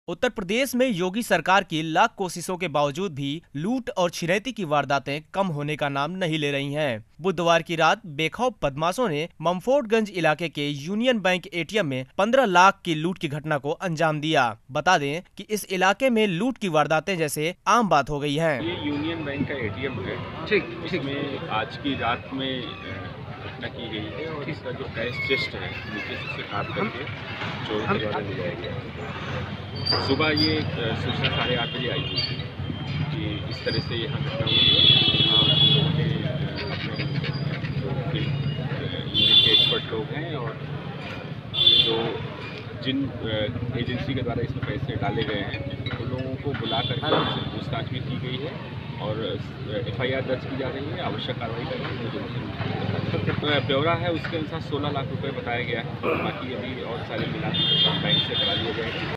उत्तर प्रदेश में योगी सरकार की लाख कोशिशों के बावजूद भी लूट और छिनैती की वारदातें कम होने का नाम नहीं ले रही हैं। बुधवार की रात बेखौफ बदमाशों ने ममफोर्टगंज इलाके के यूनियन बैंक एटीएम में 15 लाख की लूट की घटना को अंजाम दिया। बता दें कि इस इलाके में लूट की वारदातें जैसे आम बात हो गई हैं। ये यूनियन बैंक का एटीएम है। ठीक, इसमें आज की रात में घटना की गई है और इसका जो कैश चेस्ट है नीचे से उसे काट करके चोरों के द्वारा ले जाया गया। सुबह ये सूचना 8:30 बजे आई हुई थी कि इस तरह से यहाँ घटना हुई है। हम लोगों ने अपने यूनिट के एक्सपर्ट लोग हैं और जो जिन एजेंसी के द्वारा इसमें पैसे डाले गए हैं उन लोगों को बुला करके उनसे पूछताछ भी की गई है और FIR दर्ज की जा रही है। आवश्यक कार्रवाई करके ब्यौरा है उसके अनुसार 16 लाख रुपए बताया गया है। बाकी अभी और सारे मिला बैंक से करा लिए जाएंगे।